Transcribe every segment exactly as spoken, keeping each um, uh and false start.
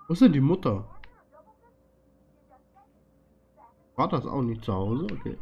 Wo ist denn die Mutter? War das auch nicht zu Hause? Okay.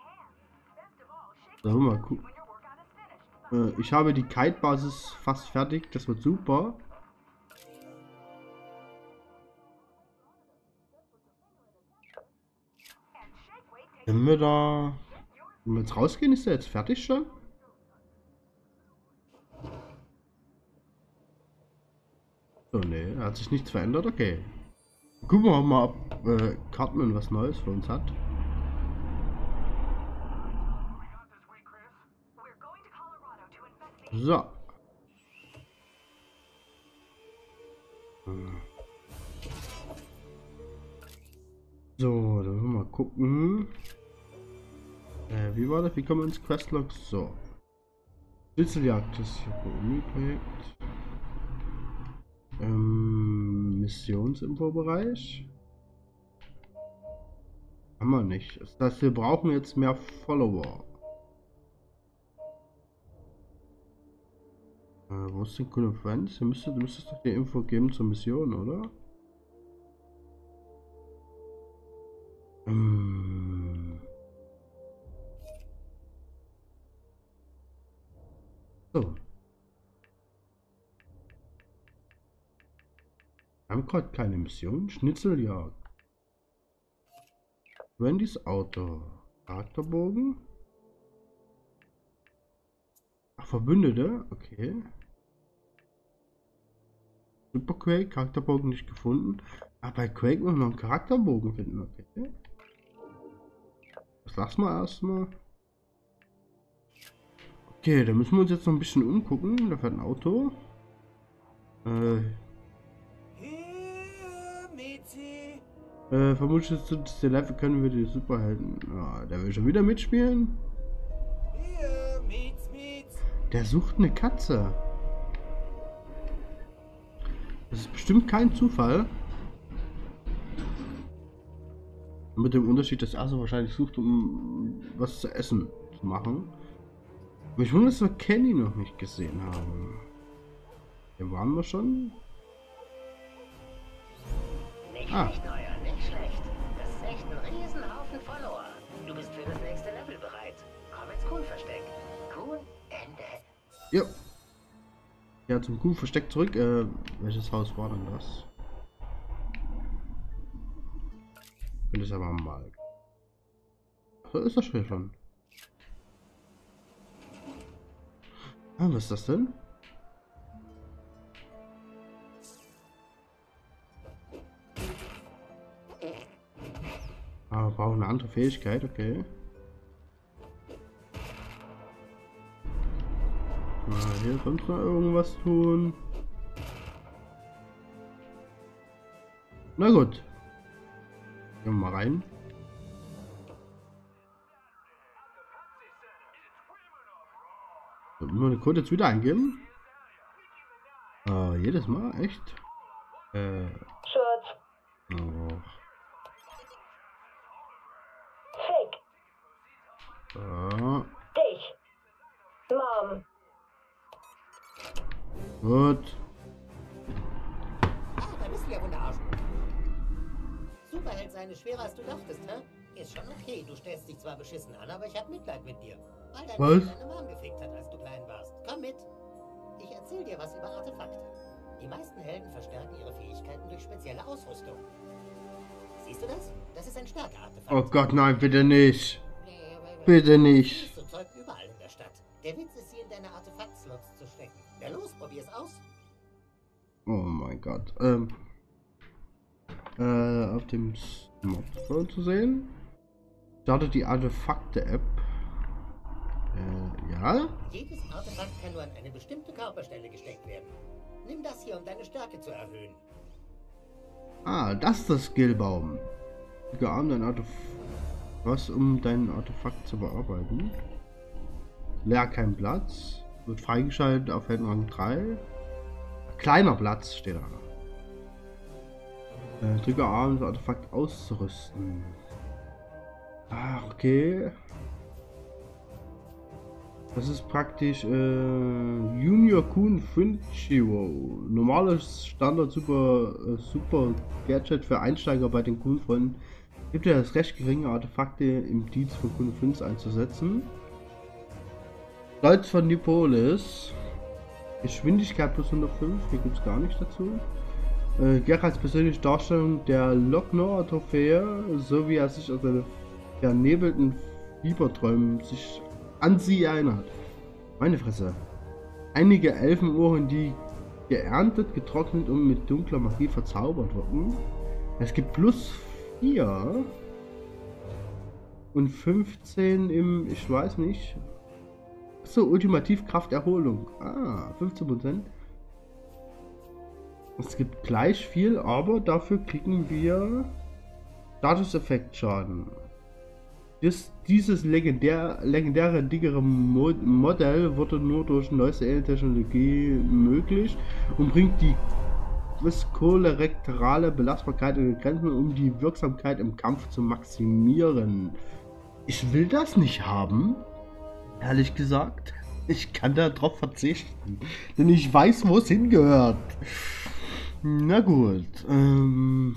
So, mal gucken. Äh, ich habe die Kite-Basis fast fertig. Das wird super. Wenn wir da... Wenn wir jetzt rausgehen, ist der jetzt fertig schon? So, nee, hat sich nichts verändert. Okay. Gucken wir mal, ob äh, Cartman was Neues für uns hat. So. So, dann wollen wir mal gucken. Äh, wie war das? Wie kommen wir ins Questlog? So. Schnitzeljagd, das ist hier Uni-Projekt. Ähm, Missionsinfo-Bereich. Haben wir nicht. Das heißt, wir brauchen jetzt mehr Follower. Äh, wo ist denn Cool Friends? Du müsstest, du müsstest doch die Info geben zur Mission, oder? Ähm. So. Wir haben gerade keine Mission. Schnitzeljagd. Wendys Auto. Charakterbogen. Ach, Verbündete. Okay. Super Quake. Charakterbogen nicht gefunden. Ah, bei Quake muss man noch einen Charakterbogen finden. Okay. Das lassen wir erstmal. Okay, da müssen wir uns jetzt noch ein bisschen umgucken. Da fährt ein Auto. Äh. Äh, vermutlich zu der Level können wir die Superhelden. Ah, der will schon wieder mitspielen. Der sucht eine Katze. Das ist bestimmt kein Zufall. Mit dem Unterschied, dass er so wahrscheinlich sucht, um was zu essen zu machen. Ich wundere, dass wir Kenny noch nicht gesehen haben. Hier waren wir schon. Nicht Ah. schlecht, Neuer, nicht schlecht. Das ist echt ein Riesenhaufen Follower. Du bist für das nächste Level bereit. Komm ins Kuhn-Versteck. Kuhn, Ende. Ja. Ja, zum Kuh-Versteck zurück. Äh, welches Haus war denn das? Will ich aber mal. So ist das schon. Ah, was ist das denn? Ah, wir brauchen eine andere Fähigkeit, okay. Na, hier sonst noch irgendwas tun. Na gut. Gehen wir mal rein. Sollen wir den Code jetzt wieder eingeben? Ah, jedes Mal? Echt? Äh. Schutz. Oh. Fick. So. Dich. Mom. Gut. Ah, da bist du ja Wunderarsch. Superheld sein ist schwerer als du dachtest, hä? Ist schon okay, du stellst dich zwar beschissen an, aber ich hab Mitleid mit dir. Weil dein Was? Vater deine Mom gefickt hat, als du klein warst. Komm mit. Ich erzähl dir was über Artefakte. Die meisten Helden verstärken ihre Fähigkeiten durch spezielle Ausrüstung. Siehst du das? Das ist ein Stärke-Artefakt. Oh Gott, nein, bitte nicht. Nee, aber- Bitte nicht. So Zeug überall in der Stadt. Der Witz ist, sie in deine Artefakt-Slots zu stecken. Na los, probier's aus. Oh mein Gott. Ähm. Äh, auf dem Smartphone zu sehen. Startet die Artefakte-App. Äh, ja. Jedes Artefakt kann nur an eine bestimmte Körperstelle gesteckt werden. Nimm das hier, um deine Stärke zu erhöhen. Ah, das ist der Skillbaum. Geahnt ein Artefakt. Was, um dein Artefakt zu bearbeiten? Leer kein Platz. Wird freigeschaltet auf Heldenrang drei. Kleiner Platz steht da. Äh, drücke A, um das Artefakt auszurüsten. Ah, okay. Das ist praktisch äh, Junior Kun Funchiro. Normales Standard Super äh, Super Gadget für Einsteiger bei den Kun-Freunden. Gibt ja das recht geringe Artefakte im Dienst von Kun fünf einzusetzen. Stolz von Nipolis. Geschwindigkeit plus hundertfünf, hier gibt es gar nichts dazu. Äh, Geralds persönliche Darstellung der Locknor-Trophäe, so wie er sich aus seinen vernebelten Fieberträumen sich an sie erinnert. Meine Fresse. Einige Elfenohren, die geerntet, getrocknet und mit dunkler Magie verzaubert wurden. Es gibt plus vier und fünfzehn im, ich weiß nicht. So, Ultimativ Krafterholung. Ah, fünfzehn Prozent. Es gibt gleich viel, aber dafür kriegen wir Status-Effekt-Schaden. Das, dieses legendär, legendäre, dickere Mo Modell wurde nur durch neueste Technologie möglich und bringt die kolorektorale Belastbarkeit in den Grenzen, um die Wirksamkeit im Kampf zu maximieren. Ich will das nicht haben, ehrlich gesagt. Ich kann da drauf verzichten, denn ich weiß, wo es hingehört. Na gut. Ähm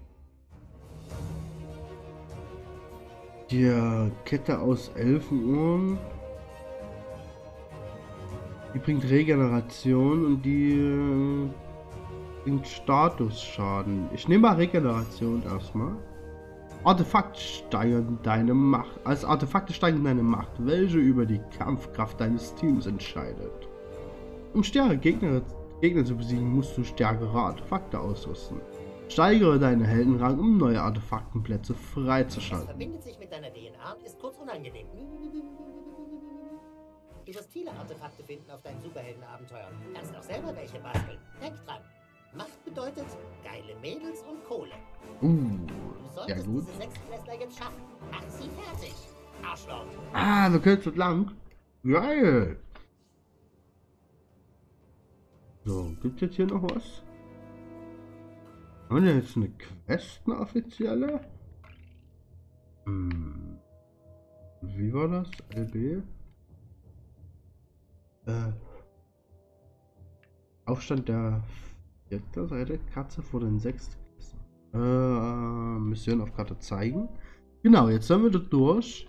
Die Kette aus Elfenohren. Die bringt Regeneration und die äh, bringt Statusschaden. Ich nehme mal Regeneration erstmal. Artefakt steigern deine Macht. Als Artefakte steigern deine Macht, welche über die Kampfkraft deines Teams entscheidet. Um stärkere Gegner, Gegner zu besiegen, musst du stärkere Artefakte ausrüsten. Steigere deinen Heldenrang, um neue Artefaktenplätze Das freizuschalten. verbindet sich mit deiner D N A und ist kurz unangenehm. Du wirst viele Artefakte finden auf deinen Superheldenabenteuern. Kannst auch selber welche basteln. Denk dran. Macht bedeutet geile Mädels und Kohle. Uh, Du ja solltest gut. diese Sechstklässler jetzt schaffen. Mach sie fertig. Arschloch. Ah, wir können zu lang. Geil. So, gibt jetzt hier noch was? Haben wir jetzt eine Quest, eine offizielle? Hm. Wie war das? L B? Äh. Aufstand der vierten Seite, Katze vor den sechsten. Äh, Mission auf Karte zeigen. Genau, jetzt sind wir da durch.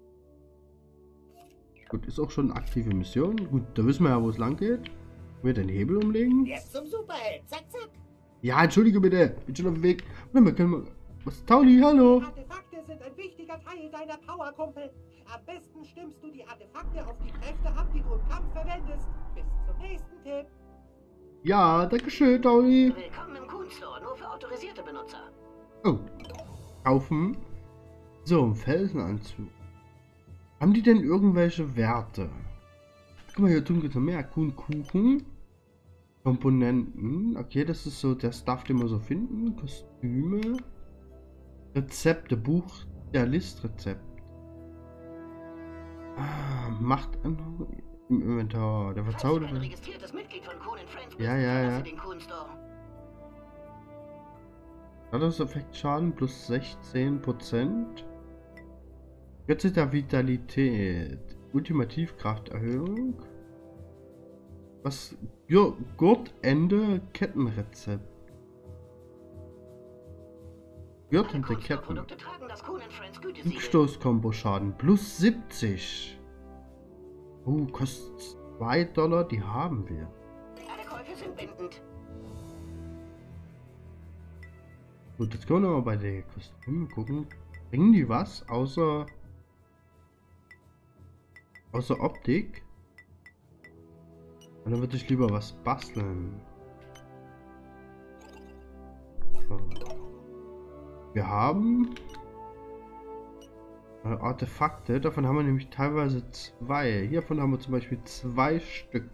Gut, ist auch schon eine aktive Mission. Gut, da wissen wir ja, wo es lang geht. Wir den Hebel umlegen. Jetzt zum Superheld. Zack, zack. Ja, entschuldige bitte. Bin schon auf dem Weg. Warte mal, können wir... Was? Tauli, hallo. Artefakte sind ein wichtiger Teil deiner Power, Kumpel. Am besten stimmst du die Artefakte auf die Kräfte ab, die du im Kampf verwendest. Bis zum nächsten Tipp. Ja, danke schön, Tauli. Willkommen im Kun Store, nur für autorisierte Benutzer. Oh. Kaufen. So, ein Felsenanzug. Haben die denn irgendwelche Werte? Guck mal, hier tun wir noch mehr. Kuchen. Komponenten. Okay, das ist so der Stuff, den wir so finden. Kostüme. Rezepte. Buch der Listrezept. Ah, Macht im Inventar. Der Falls du ein verzauberte. registriertes Mitglied von Kun Friends bist, Ja, ja, ja. verlasse den Kun Store. Status-Effekt Schaden plus sechzehn Prozent. Götze der Vitalität. Ultimativkrafterhöhung. Was? Gur- Gurtende Kettenrezept. Alle Gürtende Kun Ketten. Store-Produkte tragen das Kun Friends Gütesiegel. Rückstoß-Kombo-Schaden plus siebzig. Oh, kostet zwei Dollar, die haben wir. Alle Käufe sind bindend. Gut, jetzt können wir noch mal bei den Kostümen gucken. Bringen die was außer außer Optik? Und dann würde ich lieber was basteln. So. Wir haben äh, Artefakte, davon haben wir nämlich teilweise zwei. Hiervon haben wir zum Beispiel zwei Stück.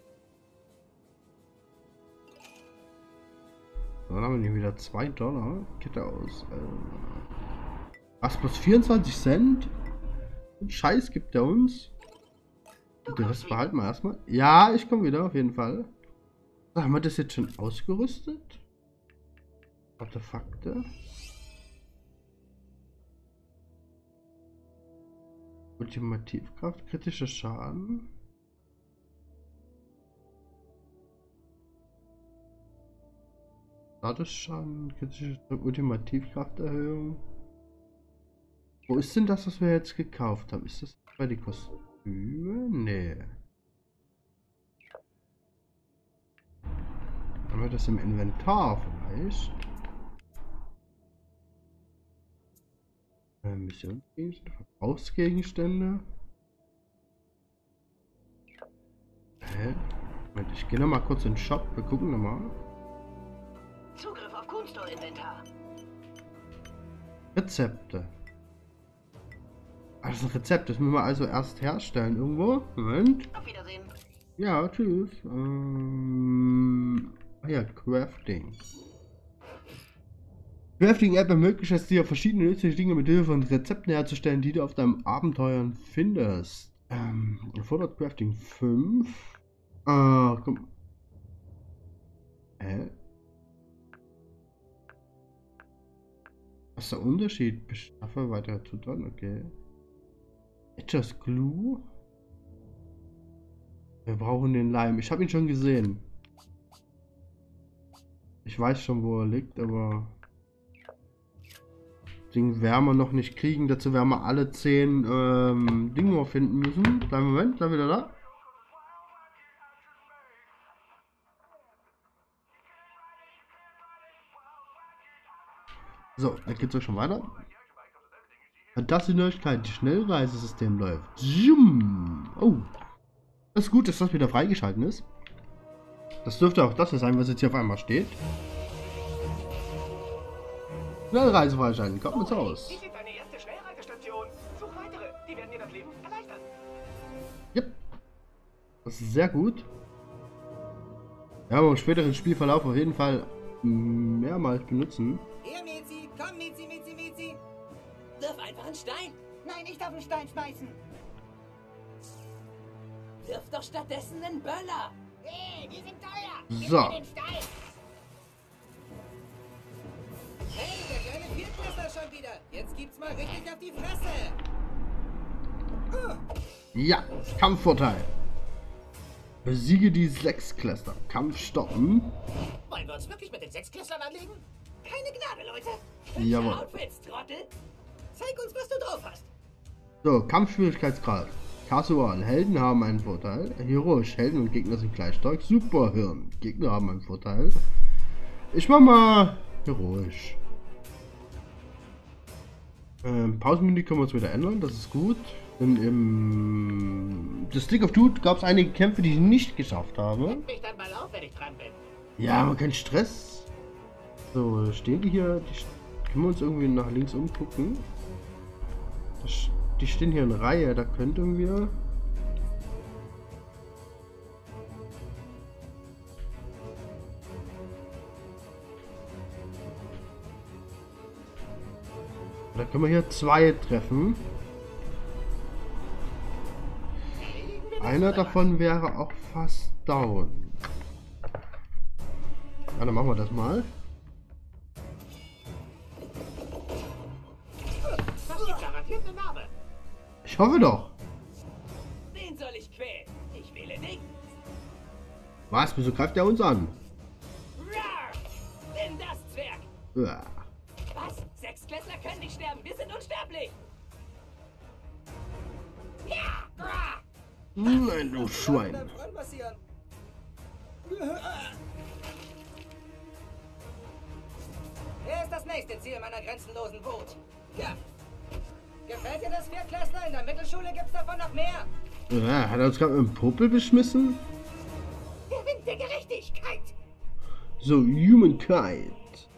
So, dann haben wir nämlich wieder zwei Dollar. Kette aus. Äh, was plus vierundzwanzig Cent? Und Scheiß gibt er uns. Und den Rest behalten wir erstmal. Ja, ich komme wieder, auf jeden Fall. So, haben wir das jetzt schon ausgerüstet? Artefakte. Ultimativkraft, kritischer Schaden. Statusschaden, kritische Ultimativkrafterhöhung. Wo ist denn das, was wir jetzt gekauft haben? Ist das bei den Kostüme? Nee. Haben wir das im Inventar vielleicht? Äh, Missionsgegenstände, Verbrauchsgegenstände. Hä? Moment, ich gehe noch mal kurz in den Shop. Wir gucken noch mal. Zugriff auf Kunststore-Inventar. Rezepte. Also Rezept, das müssen wir also erst herstellen irgendwo. Moment. Auf Wiedersehen. Ja, tschüss. Ähm, ah ja, Crafting. Crafting-App ermöglicht es dir, verschiedene nützliche Dinge mit Hilfe von Rezepten herzustellen, die du auf deinem Abenteuern findest. Ähm, erfordert Crafting fünf. Ah, komm. Hä? Was ist der Unterschied? Beschaffe weitere Zutaten, okay. Etwas Glue. Wir brauchen den Leim. Ich habe ihn schon gesehen. Ich weiß schon, wo er liegt, aber den werden wir noch nicht kriegen. Dazu werden wir alle zehn ähm, Dinge finden müssen. Kleinen Moment, dann wieder da. So, dann geht's euch schon weiter. Fantastische Neuigkeit, das Schnellreisesystem läuft. Zoom. Oh, das ist gut, dass das wieder freigeschalten ist. Das dürfte auch das hier sein, was jetzt hier auf einmal steht. Schnellreise freischalten, kommt mit Haus. Dies ist deine erste Schnellreisestation. Such weitere, die werden dir das Leben erleichtern. Yep. Das ist sehr gut. Ja, aber im späteren Spielverlauf auf jeden Fall mehrmals benutzen. Hier, Mizi, komm, Mizi, Mizi, Mizi. Wirf einfach einen Stein. Nein, nicht auf den Stein schmeißen. Wirf doch stattdessen einen Böller. Hey, die sind teuer. Gib So. mir den Stein. Hey, der kleine Viertklässler schon wieder. Jetzt gibt's mal richtig auf die Fresse. Ja, Kampfvorteil. Besiege die Sechsklässler. Kampf stoppen. Wollen wir uns wirklich mit den Sechsklässlern anlegen? Keine Gnade, Leute. Jawohl. Outfits, Trottel. Zeig uns, was du drauf hast. So, Kampfschwierigkeitsgrad. Casual. Helden haben einen Vorteil. Heroisch. Helden und Gegner sind gleich stark. Superhirn. Gegner haben einen Vorteil. Ich mach mal heroisch. Ähm, Pausenmenü können wir uns wieder ändern. Das ist gut. Denn im The Stick of Truth gab es einige Kämpfe, die ich nicht geschafft habe. Leg mich dann mal auf, wenn ich dran bin. Ja, aber kein Stress. So, stehen die hier? Die, können wir uns irgendwie nach links umgucken? Das, die stehen hier in Reihe, da könnten wir... Da können wir hier zwei treffen. Einer davon wäre auch fast down. Ja, dann machen wir das mal. Das gibt garantiert eine Narbe. Ich hoffe doch. Den soll ich quälen. Ich wähle nicht. Was? Wieso greift er uns an? Rar! Nimm das, Zwerg. Ja. Was? Sechsklässler können nicht sterben. Wir sind unsterblich. Ja! Rar! Nein, du Schwein. Wer ist das nächste Ziel meiner grenzenlosen Wut? Ja. Gefällt dir das Viertklässler? In der Mittelschule gibt's davon noch mehr. Ja, hat er uns gerade mit dem Popel beschmissen? Der Wind der Gerechtigkeit. So, Humankind.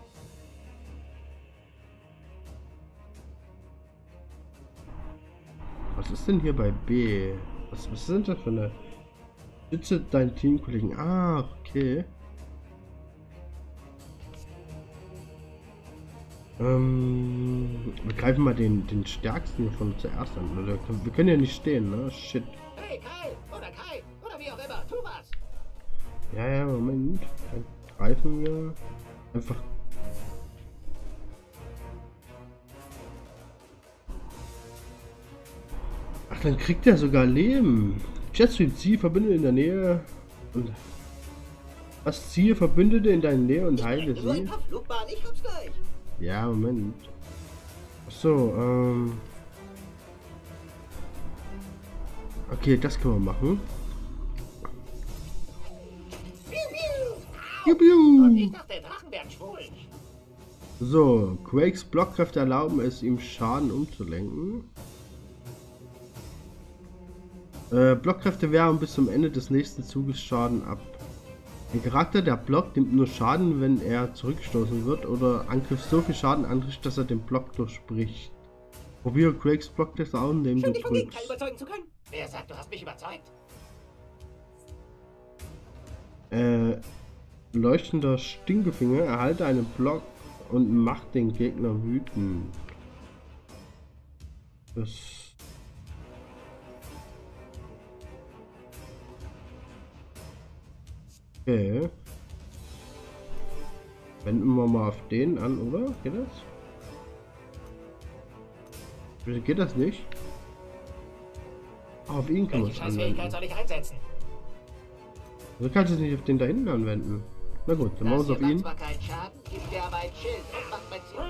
Was ist denn hier bei B? Was, was sind das für eine... Stütze deinen Teamkollegen. Ah, okay. Ähm, wir greifen mal den, den stärksten von zuerst an. Oder, wir können ja nicht stehen, ne? Shit. Hey, Kai. Oder Kai. Oder wie auch immer. Tu was. Ja, ja, Moment. Dann greifen wir einfach. Ach, dann kriegt er sogar Leben. Jetstream Ziel verbindet in der Nähe und das Ziel Verbündete in deiner Nähe und heile Nur ein sie. paar Flugbahnen, ich hab's gleich. Ja, Moment. So, ähm. Okay, das können wir machen. Piu, Und piu. ich dachte, Drachen wären schwul. So, Quakes Blockkräfte erlauben es ihm Schaden umzulenken. Äh, Blockkräfte wehren bis zum Ende des nächsten Zuges Schaden ab. Ein Charakter, der blockt, nimmt nur Schaden, wenn er zurückgestoßen wird oder Angriff so viel Schaden anrichtet, dass er den Block durchbricht. Probiere Quakes Blocktest aus, indem du Schön, dich vom Gegenteil drückst. überzeugen zu können. Wer sagt, du hast mich überzeugt? Äh, leuchtender Stinkefinger, erhalte einen Block und macht den Gegner wütend. Das... Okay. Wenden wir mal auf den an, oder? Geht das? Wieso geht das nicht? Ah, auf ihn kann man Welche es Scheißfähigkeit anwenden. soll ich einsetzen? Du kannst es nicht auf den da hinten anwenden. Na gut, dann machen wir es auf Das hier ihn. macht zwar keinen Schaden, gibt dir aber ein Schild und macht mein Ziel.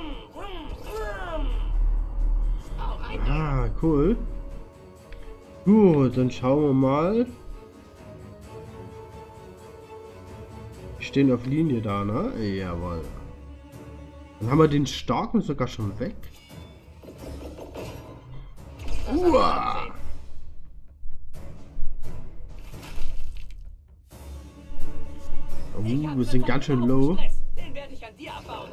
Auch ein Ah, cool. Gut, dann schauen wir mal. Die stehen auf Linie da, ne? Jawohl. Dann haben wir den starken sogar schon weg. Uah. Oh, Ich hab wir sind ganz schön verdammten low. Stress. Den werde ich an dir abbauen.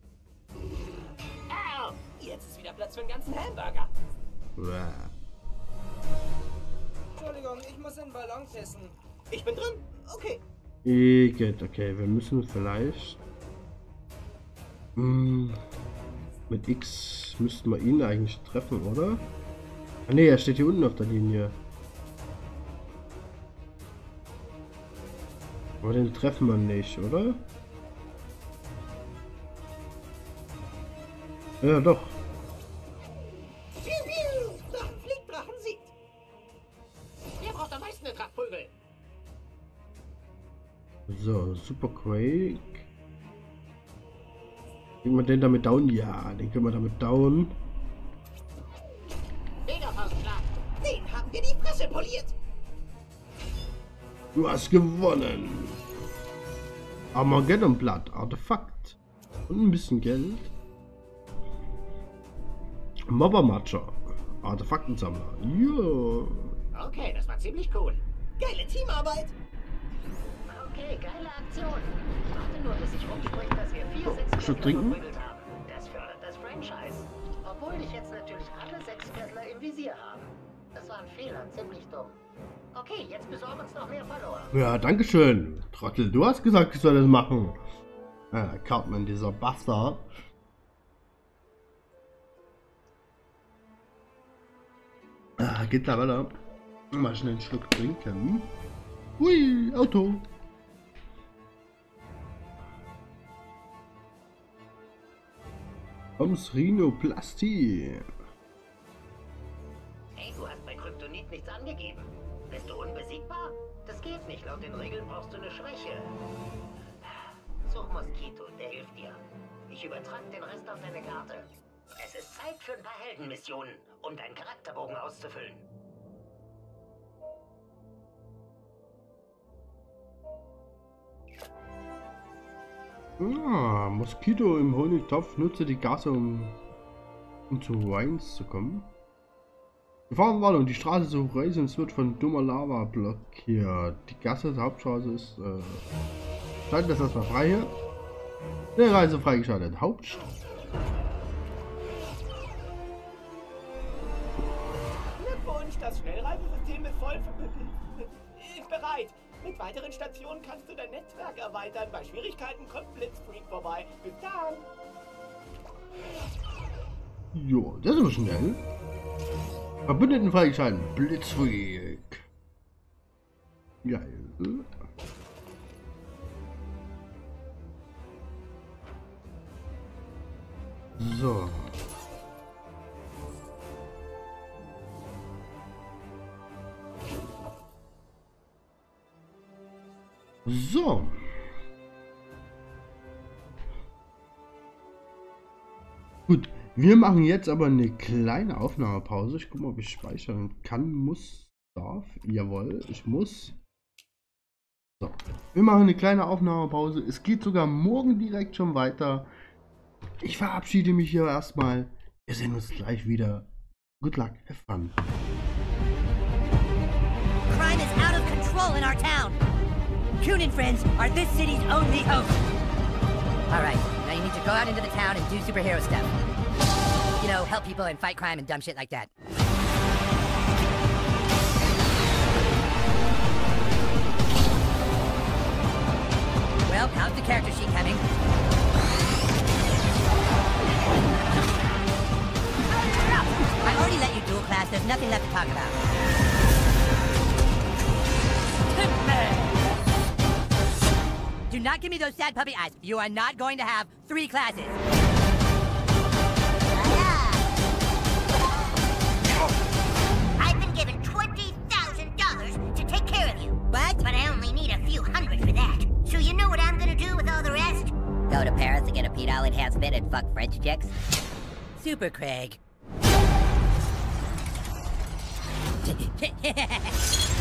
Au! Jetzt ist wieder Platz für einen ganzen Hamburger. Uah. Entschuldigung, ich muss den Ballon testen. Ich bin drin. Okay. Igitt, okay, wir müssen vielleicht hm, mit X müssten wir ihn eigentlich treffen, oder? Ah ne, er steht hier unten auf der Linie. Aber den treffen wir nicht, oder? Ja, doch. Piu, piu. Drachen fliegt, Drachen siegt. Wer braucht am meisten eine Trachtprügel? So, Super Quake. Kriegen wir den damit down? Ja, den können wir damit down. Megafaustschlag. Den haben wir die Fresse poliert. Du hast gewonnen. Armageddon-Blatt, Artefakt. Und ein bisschen Geld. Mobbermatscher, Artefaktensammler. Ja. Okay, das war ziemlich cool. Geile Teamarbeit. Okay, geile Aktion. Warte nur, bis sich rumspricht, dass wir vier Oh, Sechsklässler Schluck trinken? verprügelt haben. Das fördert das Franchise. Obwohl dich jetzt natürlich alle Sechsklässler im Visier haben. Das war ein Fehler, ziemlich dumm. Okay, jetzt besorgen uns noch mehr Follower. Ja, dankeschön. Trottel, du hast gesagt, ich soll das machen. Ah, Cartman, dieser Bastard. Ah, geht da weiter. Mal schnell einen Schluck trinken. Hui, Auto. Ums Rhinoplastie. Hey, du hast bei Kryptonit nichts angegeben. Bist du unbesiegbar? Das geht nicht. Laut den Regeln brauchst du eine Schwäche. Such Moskito, der hilft dir. Ich übertrage den Rest auf deine Karte. Es ist Zeit für ein paar Heldenmissionen, um deinen Charakterbogen auszufüllen. Ah, Moskito im Honigtopf. Nutze die Gasse, um, um zu Wines zu kommen. Gefahrenwarnung, die Straße zu Horizons wird von dummer Lava blockiert. Die Gasse, die Hauptstraße ist... Äh, schalten das erstmal frei hier. Der Reise freigeschaltet. Hauptstraße. Glückwunsch, das Schnellreisesystem ist voll ist bereit. Mit weiteren Stationen kannst du dein Netzwerk erweitern. Bei Schwierigkeiten kommt Blitzstreak vorbei. Bis dann. Jo, das ist aber schnell. Verbündeten freigeschalten. Blitzfreak. Geil. So. So. Gut, wir machen jetzt aber eine kleine Aufnahmepause. Ich gucke mal, ob ich speichern kann, muss, darf. Jawohl, ich muss. So, wir machen eine kleine Aufnahmepause. Es geht sogar morgen direkt schon weiter. Ich verabschiede mich hier erstmal. Wir sehen uns gleich wieder. Good luck, have fun. Crime is out of control in our town. Coon and friends are this city's only hope. All right, now you need to go out into the town and do superhero stuff. You know, help people and fight crime and dumb shit like that. Well, how's the character sheet coming? I already let you dual class, there's nothing left to talk about. Do not give me those sad puppy eyes. You are not going to have three classes. I've been given twenty thousand dollars to take care of you. What? But I only need a few hundred for that. So you know what I'm gonna do with all the rest? Go to Paris to get a pedal enhancement and fuck French chicks? Super Craig.